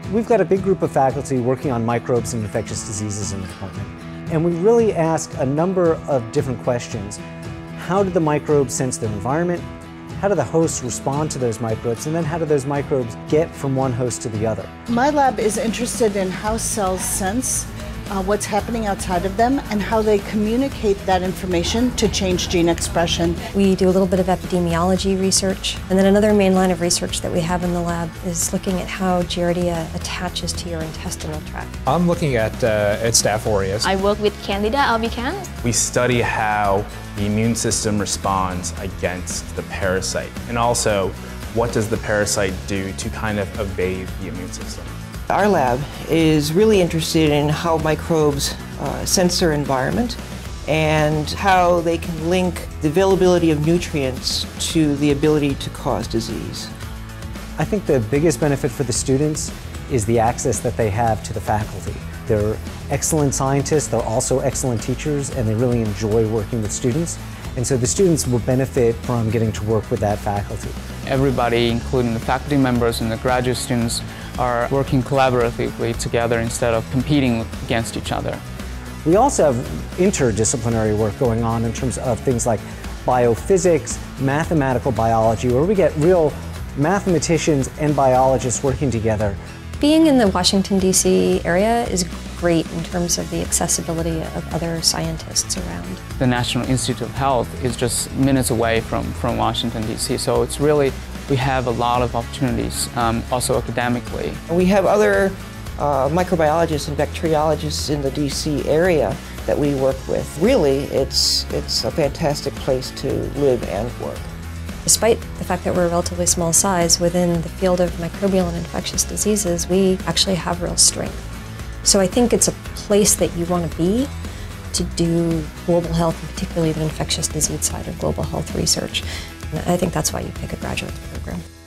We've got a big group of faculty working on microbes and infectious diseases in the department. And we really ask a number of different questions. How do the microbes sense their environment? How do the hosts respond to those microbes? And then how do those microbes get from one host to the other? My lab is interested in how cells sense what's happening outside of them and how they communicate that information to change gene expression. We do a little bit of epidemiology research, and then another main line of research that we have in the lab is looking at how Giardia attaches to your intestinal tract. I'm looking at Staph aureus. I work with Candida albicans. We study how the immune system responds against the parasite, and also what does the parasite do to kind of evade the immune system. Our lab is really interested in how microbes sense their environment and how they can link the availability of nutrients to the ability to cause disease. I think the biggest benefit for the students is the access that they have to the faculty. They're excellent scientists, they're also excellent teachers, and they really enjoy working with students. And so the students will benefit from getting to work with that faculty. Everybody, including the faculty members and the graduate students, are working collaboratively together instead of competing against each other. We also have interdisciplinary work going on in terms of things like biophysics, mathematical biology, where we get real mathematicians and biologists working together. Being in the Washington, D.C. area is great in terms of the accessibility of other scientists around. The National Institute of Health is just minutes away from Washington, D.C., so it's really, we have a lot of opportunities, also academically. We have other microbiologists and bacteriologists in the DC area that we work with. Really, it's a fantastic place to live and work. Despite the fact that we're a relatively small size, within the field of microbial and infectious diseases, we actually have real strength. So I think it's a place that you want to be to do global health, and particularly the infectious disease side of global health research. And I think that's why you pick a graduate program.